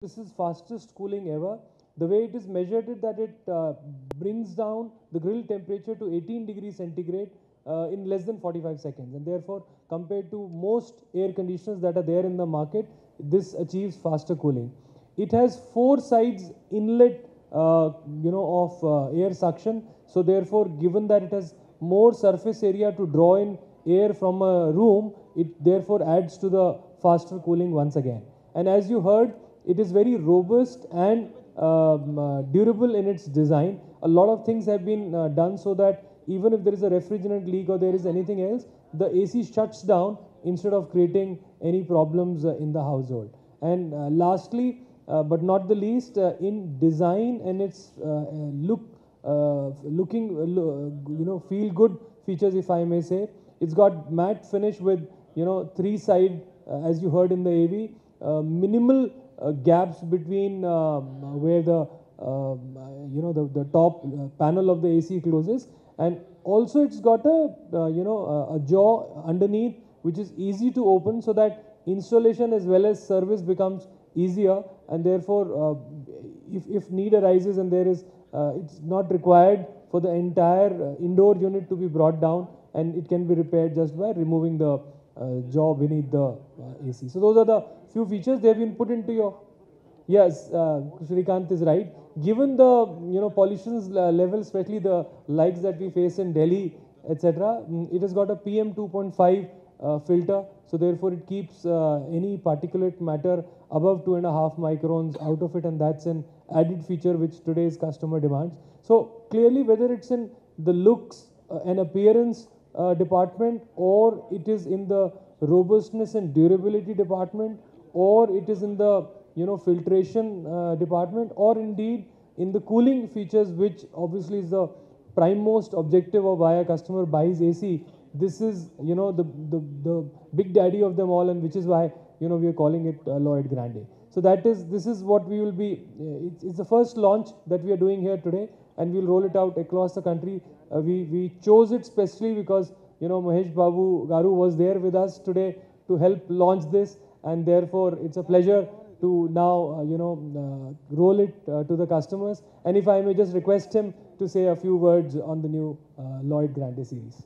This is fastest cooling ever. The way it is measured is that it brings down the grill temperature to 18 degrees centigrade in less than 45 seconds. And therefore, compared to most air conditioners that are there in the market, this achieves faster cooling. It has 4 sides inlet, of air suction. So therefore, given that it has more surface area to draw in air from a room, it therefore adds to the faster cooling once again. And as you heard, it is very robust and durable in its design. A lot of things have been done so that even if there is a refrigerant leak or there is anything else, the AC shuts down instead of creating any problems in the household. And lastly, but not the least, in design and its feel good features, if I may say. It's got matte finish with 3 side, as you heard in the AV, minimal gaps between where the top panel of the AC closes, and also it's got a jaw underneath which is easy to open, so that installation as well as service becomes easier, and therefore if need arises and there is it's not required for the entire indoor unit to be brought down, and it can be repaired just by removing the jaw beneath the AC. So those are the few features they have been put into your. Yes, Shrikant is right. Given the pollution level, especially the likes that we face in Delhi, etc., it has got a PM 2.5 filter, so therefore it keeps any particulate matter above 2.5 microns out of it, and that's an added feature which today's customer demands. So clearly, whether it's in the looks and appearance department, or it is in the robustness and durability department, or it is in the filtration department, or indeed in the cooling features, which obviously is the prime most objective of why a customer buys AC. This is the big daddy of them all, and which is why we are calling it Lloyd Grande. So this is what we will be. It's the first launch that we are doing here today, and we'll roll it out across the country. We chose it specially because Mahesh Babu Garu was there with us today to help launch this, and therefore it's a pleasure to now roll it to the customers. And if I may just request him to say a few words on the new Lloyd Grande series.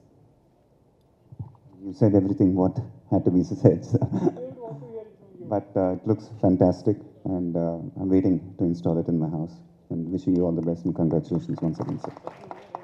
You said everything what had to be said. But it looks fantastic, and I'm waiting to install it in my house. And wishing you all the best, and congratulations once again, sir.